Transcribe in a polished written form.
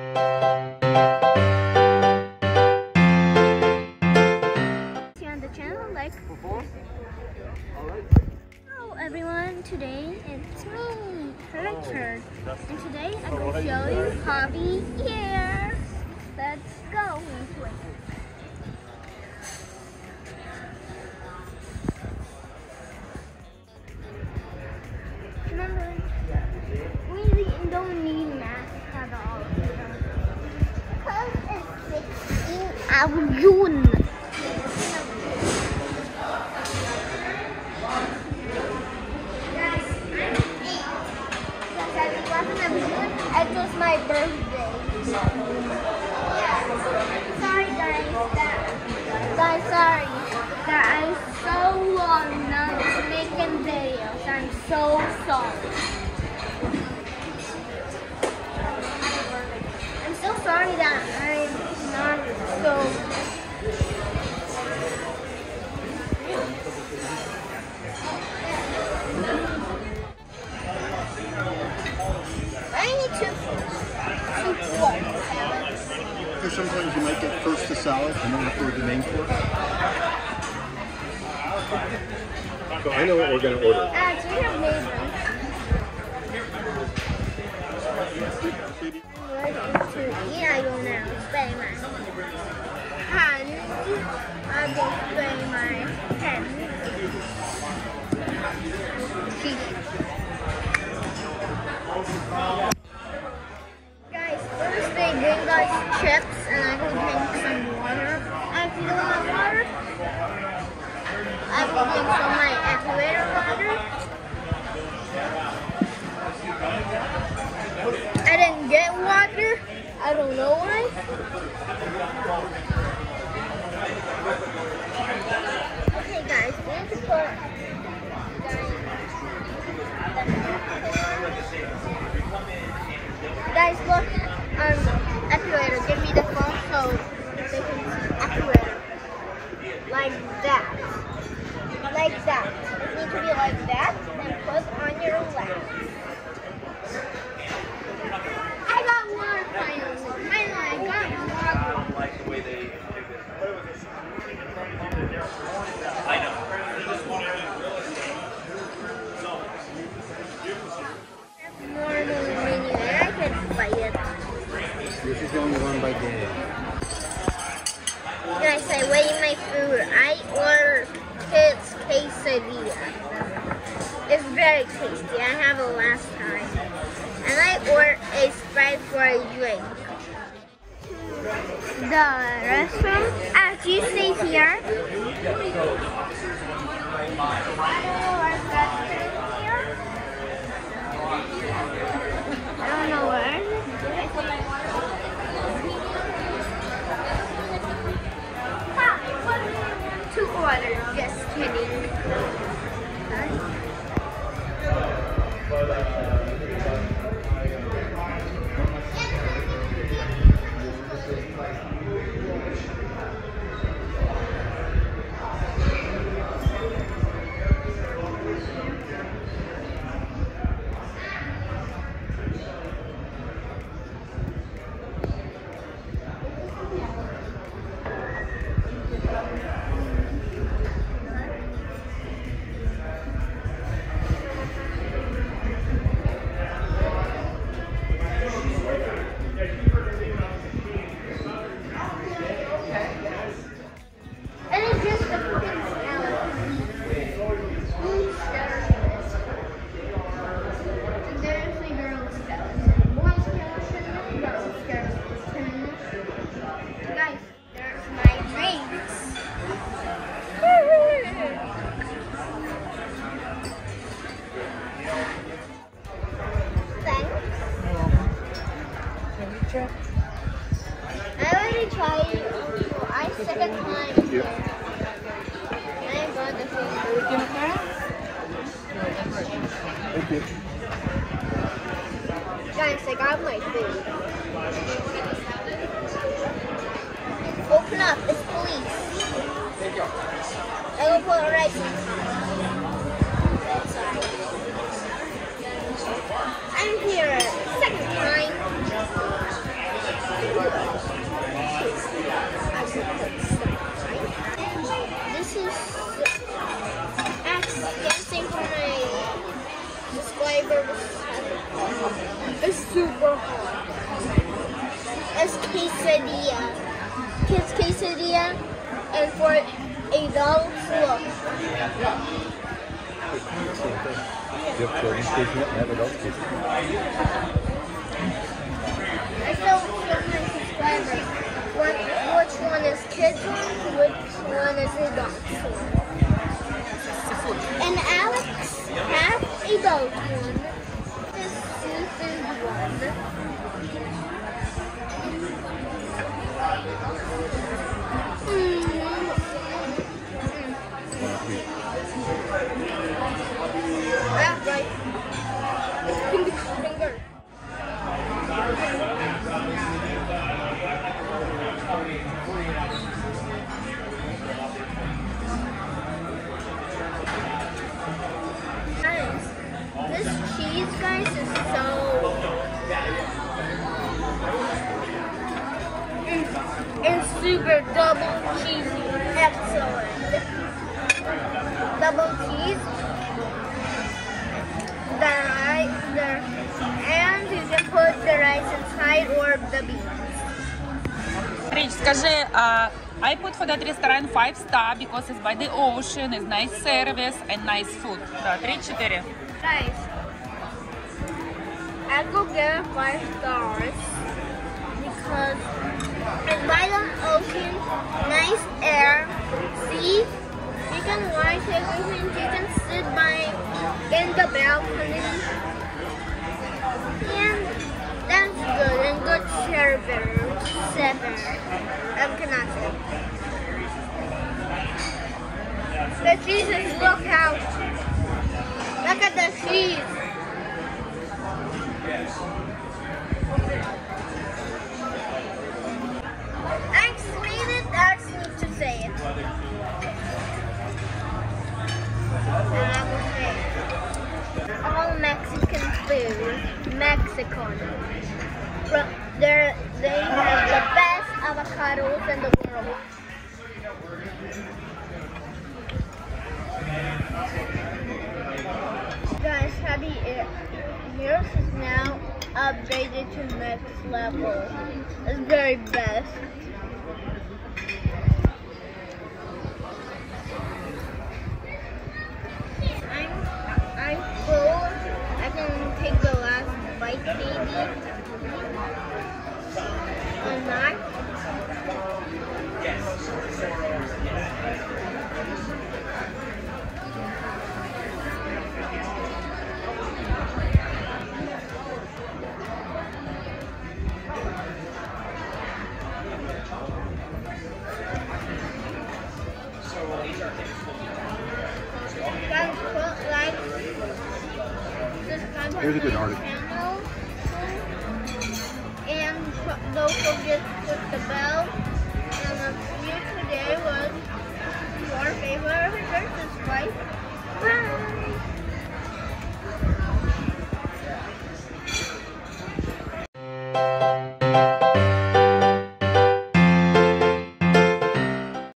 On the channel, like. Hello everyone, today it's me, Richard, and today I'm going to show you hobby here. Let's go into it. Remember, we don't need masks at all. Because it's 16 of June. It was my birthday. Sorry guys, sorry that I'm so long now making videos. I'm so sorry. I'm so sorry that I'm not so. Because sometimes you might get first the salad and then after the main course. So I know what we're going to order. We have neighbors. I go now. Spray my hands. I will spray my hands. First they bring us chips and I will drink some water. If you don't have water, I will drink some of my activator water. I didn't get water. I don't know why. Okay guys, we have to put guys look, activator, give me the phone so they can see activator. Like that. Like that. It needs to be like that and put on your lap. I got water finally. I got water. I like the way they do this. I know. This is going to run by day. Guys, I weigh my food. I ordered kids quesadilla. It's very tasty. I have it last time. And I ordered a Sprite for a drink. The restroom, as you see here. I don't know where. To order, just kidding. I already tried it. Second time. Yep. I brought the food. Thank you. Guys, I got my food. Open up, it's police. I will put it right I'm here, second time. quesadilla, kids quesadilla, and for adults, look. You have children's quesadilla and adult quesadilla. I still show my subscribers which one is kids one, which one is adults one. And Alex has adult one. This seafood one. That's right. Finger. Guys, this cheese, guys, is so it's super double cheesy. Excellent. Double cheese. And you can put the rice inside or the beans. Rich, скажи, I put for that restaurant 5-star because it's by the ocean, it's nice service and nice food. Да, 3-4. Guys, I go get 5 stars because it's by the ocean, nice air, sea. You can watch everything. You can sit in the balcony, and that's good. And good service. Cannot say. The cheeses, look out! Look at the cheese. I explained it. That's need to say it. And I will say it. All Mexican food, Mexican. They have the best avocados in the world. Guys, Happy Ears is now upgraded to next level. It's very best. I'm full. I can take the last bite, maybe. Or not. Here's a good article. And don't forget to click the bell. And the video today was your favorite subscribe.